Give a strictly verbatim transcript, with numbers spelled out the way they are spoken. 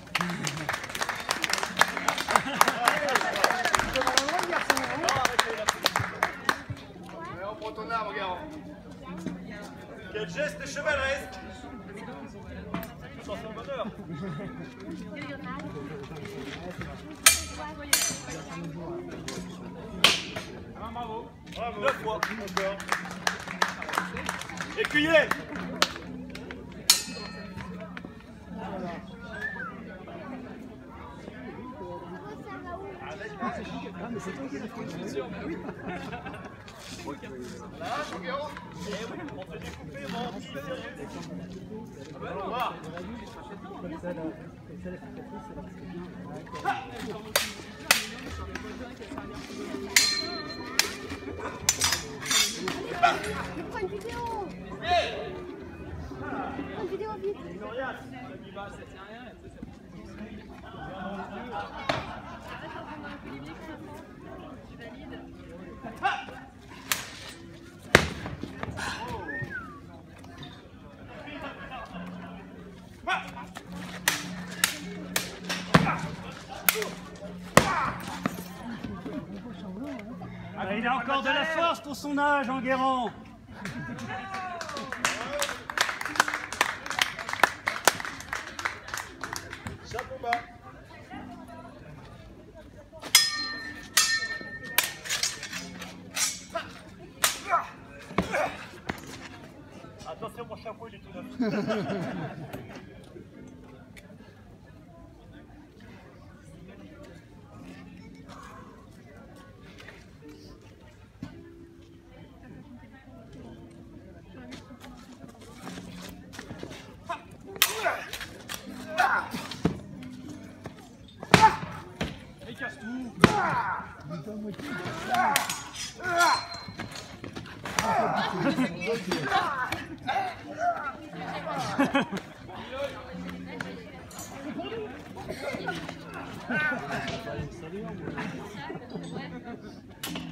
On prend ton arme, regarde. Quel geste chevaleresque! Sans son bonheur. Ah, bravo. Bravo. Neuf fois. Encore. Écuyer. Ah, mais c'est toi qui as fait une oui. Là, Changueron. Eh oui, on fait découper, mon petit sérieux. Ah ben non, va. Comme ça, la, comme ça, la cicatrice, ça va rester bien. Prends une vidéo. Prends une vidéo vite. Ah, il a encore de la force pour son âge, Enguerrand. Chapeau bas. Attention, mon chapeau, il est tout neuf. Il casse tout. Ouais.